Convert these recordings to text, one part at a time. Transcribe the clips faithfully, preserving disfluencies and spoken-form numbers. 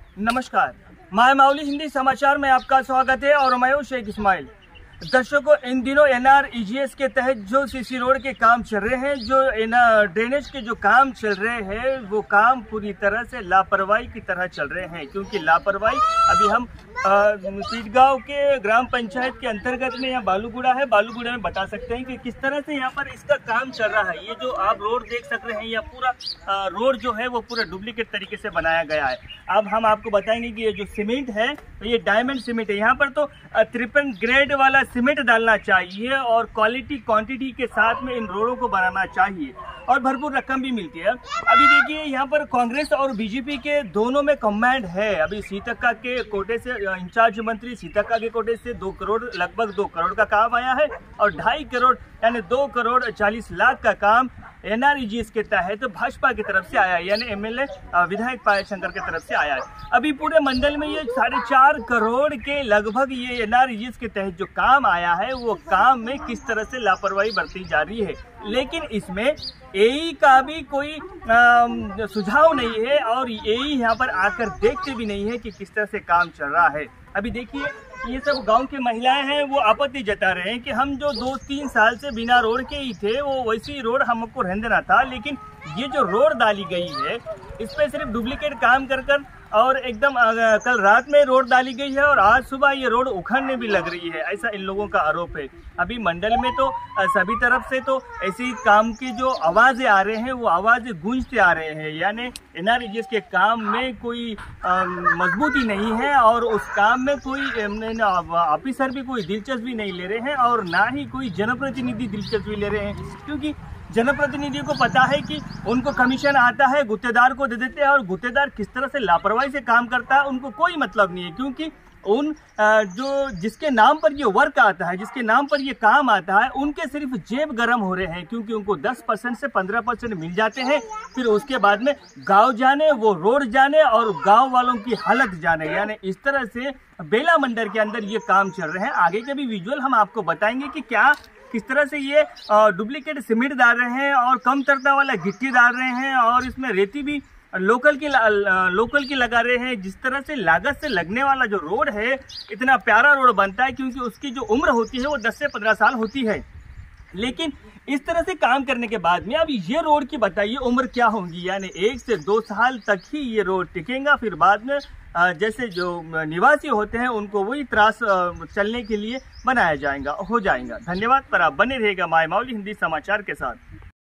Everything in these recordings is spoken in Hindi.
नमस्कार, माय माउली हिंदी समाचार में आपका स्वागत है और मैं हूं शेख इस्माइल। दर्शकों, इन दिनों N R E G S के तहत जो सीसी रोड के काम चल रहे हैं, जो ड्रेनेज के जो काम चल रहे हैं, वो काम पूरी तरह से लापरवाही की तरह चल रहे हैं। क्योंकि लापरवाही, अभी हम सीटगांव के ग्राम पंचायत के अंतर्गत में यहाँ बालूगुड़ा है, बालूगुड़ा में बता सकते हैं कि किस तरह से यहाँ पर इसका काम चल रहा है। ये जो आप रोड देख सक रहे हैं, यह पूरा रोड जो है वो पूरा डुप्लीकेट तरीके से बनाया गया है। अब हम आपको बताएंगे कि ये जो सीमेंट है, ये डायमंड सीमेंट है। यहाँ पर तो त्रिपन ग्रेड वाला सीमेंट डालना चाहिए और क्वालिटी क्वांटिटी के साथ में इन रोडों को बनाना चाहिए और भरपूर रकम भी मिलती है। अभी देखिए, यहाँ पर कांग्रेस और बीजेपी के दोनों में कमांड है। अभी सीतक्का के कोटे से इंचार्ज मंत्री सीतक्का के कोटे से दो करोड़ लगभग दो करोड़ का काम आया है और ढाई करोड़ यानी दो करोड़ चालीस लाख का काम N R E G S के तहत भाजपा की तरफ से आया है, यानी एम एल ए विधायक पायल शंकर की तरफ से आया है। अभी पूरे मंडल में ये साढ़े चार करोड़ के लगभग ये N R E G S के तहत जो काम आया है, वो काम में किस तरह से लापरवाही बरती जा रही है। लेकिन इसमें ए ई का भी कोई आ, सुझाव नहीं है और ए ई यहाँ पर आकर देखते भी नहीं है कि किस तरह से काम चल रहा है। अभी देखिए, ये सब गांव की महिलाएं हैं, वो आपत्ति जता रहे हैं कि हम जो दो तीन साल से बिना रोड के ही थे, वो वैसी रोड हमको रहने देना था। लेकिन ये जो रोड डाली गई है, इस पे सिर्फ डुप्लीकेट काम कर कर और एकदम कल रात में रोड डाली गई है और आज सुबह ये रोड उखड़ने भी लग रही है, ऐसा इन लोगों का आरोप है। अभी मंडल में तो सभी तरफ से तो ऐसी काम की जो आवाज़ें आ रहे हैं, वो आवाज़ें गूंजते आ रहे हैं, यानी N R E G S के काम में कोई मजबूती नहीं है और उस काम में कोई ऑफिसर भी कोई दिलचस्पी नहीं ले रहे हैं और ना ही कोई जनप्रतिनिधि दिलचस्पी ले रहे हैं। क्योंकि जनप्रतिनिधि को पता है कि उनको कमीशन आता है, गुत्तेदार को दे देते हैं और गुत्तेदार किस तरह से लापरवाही से काम करता है उनको कोई मतलब नहीं है। क्योंकि उन जो जिसके नाम पर ये वर्क आता है, जिसके नाम पर ये काम आता है, उनके सिर्फ जेब गर्म हो रहे हैं। क्योंकि उनको दस परसेंट से पंद्रह परसेंट मिल जाते हैं, फिर उसके बाद में गांव जाने, वो रोड जाने और गांव वालों की हालत जाने, यानी इस तरह से बेला मंडल के अंदर ये काम चल रहे हैं। आगे के भी विजुअल हम आपको बताएंगे कि क्या किस तरह से ये डुप्लीकेट सीमेंट डाल रहे हैं और कम तरता वाला गिट्टी डाल रहे हैं और इसमें रेती भी लोकल की लोकल की लगा रहे हैं। जिस तरह से लागत से लगने वाला जो रोड है, इतना प्यारा रोड बनता है क्योंकि उसकी जो उम्र होती है वो दस से पंद्रह साल होती है। लेकिन इस तरह से काम करने के बाद में अब ये रोड की बताइए उम्र क्या होगी, यानी एक से दो साल तक ही ये रोड टिकेगा। फिर बाद में जैसे जो निवासी होते हैं उनको वही त्रास चलने के लिए बनाया जाएगा हो जाएगा। धन्यवाद, पर आप बने रहेगा माय माउली हिंदी समाचार के साथ।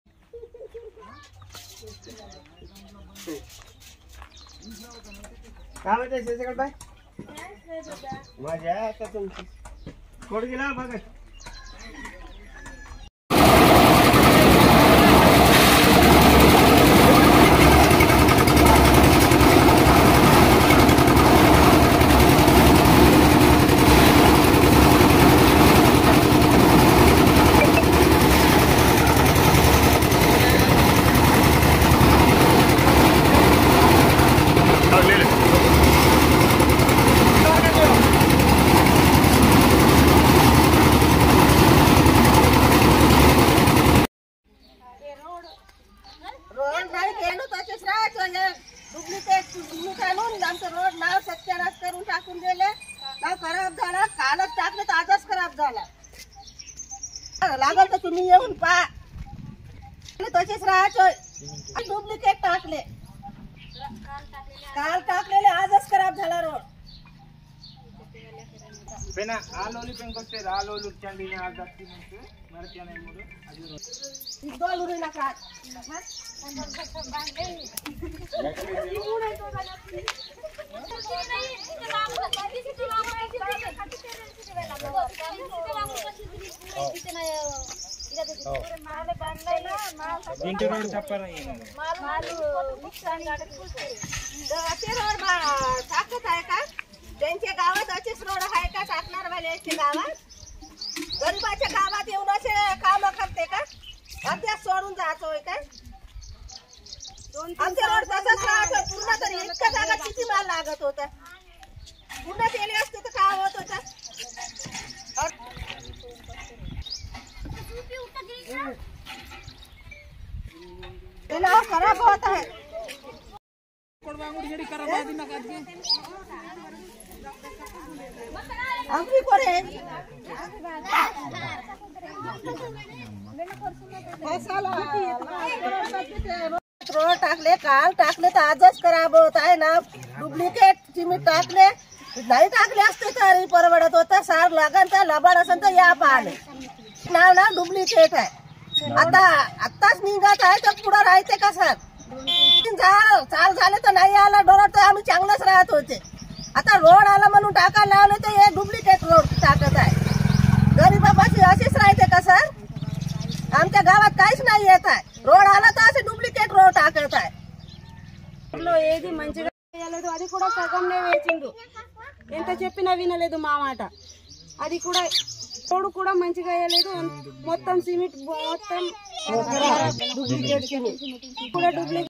रोड नाव सत्यानाश करून टाकून दिले, नाव खराब झाला, कालच टाकले तर आजच खराब झाला। लागल तर तुम्ही येऊन पहा, तसेच राहायचं। डुप्लिकेट टाकले, काल टाकलेले आजच खराब झाला रोड। बेना आलोली पेंकोस्ते आलोली चंडीने आजाती म्हणते मरत्या नाही मुलं आधी रोड दोलुरी नका रोड छप्पर नाही टाकत आहे का? त्यांच्या गावात असेच रोड आहे का टाकणार वाल्याच्या गावात? गरीबाच्या गावात येऊन असे काम करते का? अध्यास सोडून जायचं होय काय? आमच्या रोड तसंच राहतो पूर्ण, तरी इतका जागा किती माल लागत होता, पूर्ण केले असते तर काय होत होतं? खराब होत आहे। आमची करे रोड टाकले काल टाकले तर आजच करावं आहे ना. डुप्लिकेट सिमेंट टाकले नाही टाकले असते तरी परवडत होतं. सार लागन तर लबाड असेल तर या पाहणे नाव ना डुप्लिकेट आहे. आता आत्ताच निघत आहे तर पुढं राहते का सर. चाल झाले तर नाही आला डोळा तर आम्ही चांगलंच राहत होते. आता रोड आला म्हणून टाकायला लावले तर हे डुप्लिकेट रोड टाकत आहे. गरीबापाशी असेच राहते का सर. आमच्या गावात काहीच नाही येत आहे. रोड आला तर असे डुप्लिकेट रोड टाकत आहे. ఏది మంచిగా చేయలేదు అది కూడా సగంనే వేసిండు. ఎంత చెప్పినా వినలేదు మా మాట. అది కూడా రోడ్డు కూడా మంచిగా వేయలేదు. మొత్తం సిమెంట్ మొత్తం డూప్లికేట్ సిమెంట్ కూడా డూప్లికేట్